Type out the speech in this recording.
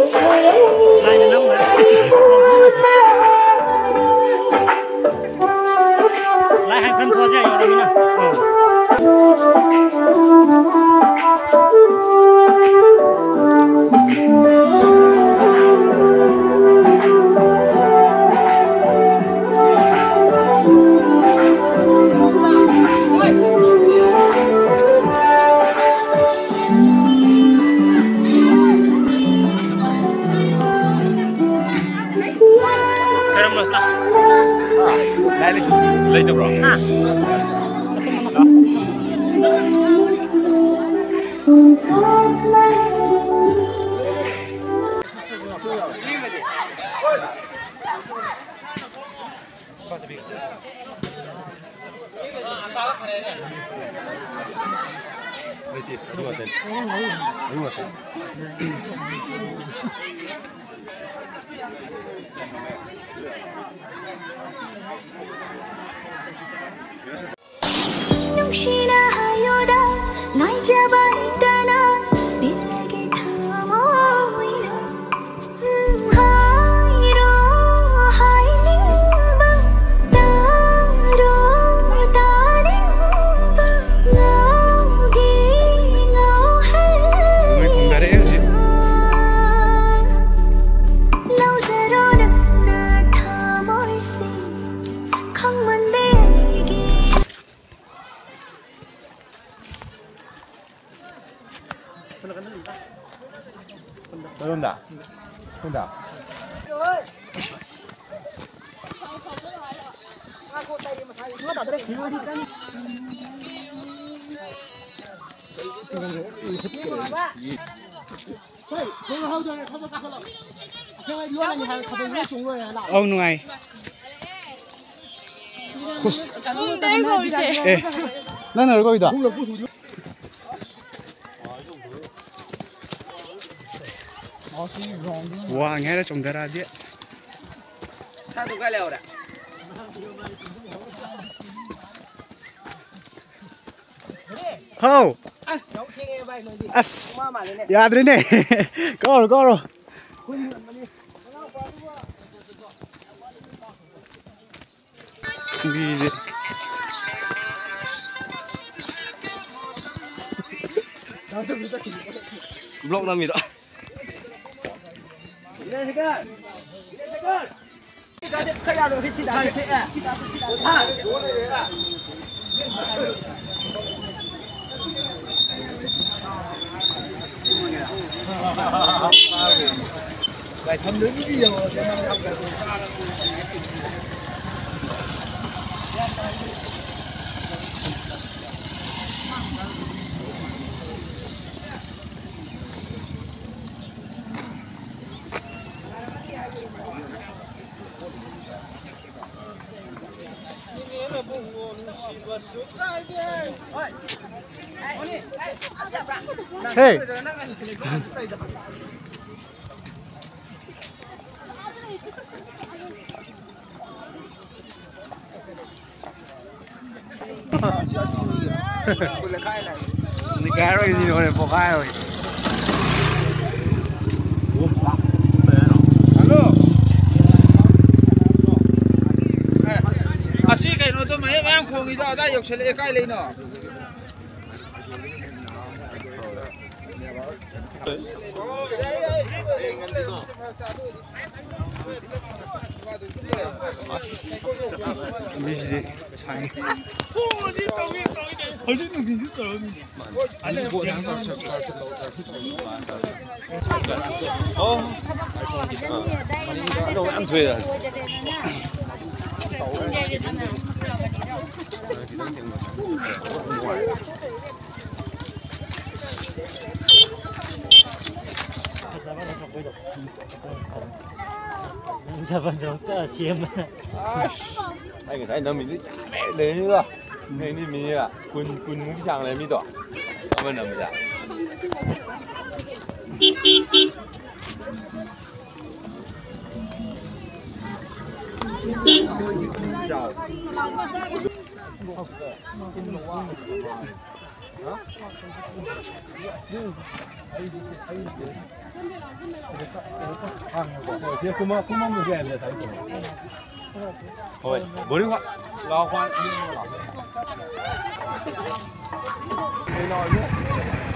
来还分拖鞋有的没呢？ lấy được rồi. À. Donda. Donda. Ông này. 에, 나는 얼굴이다. Wow, nghe nó trồng ra điện. Sao tụi cái lều đấy? Hô. As. Ya đến đây. Có rồi, có rồi. Gì vậy? Vlog làm gì đó. Bài thăm đến cái gì rồi? Hey. Đi cá rồi gì rồi, bỏ khai rồi. Asi cái nó tôi mấy em không nghĩ ra đây, sẽ lấy cái lấy nó. 미지 장. 아니 뭐 Đâu ăn thuê à? Anh người thấy nó mình mẹ đấy nữa. Này đi mình à, quân muốn chẳng này mình đỏ. Cảm ơn mình ạ. thôi bố đi qua lo qua đây nói nữa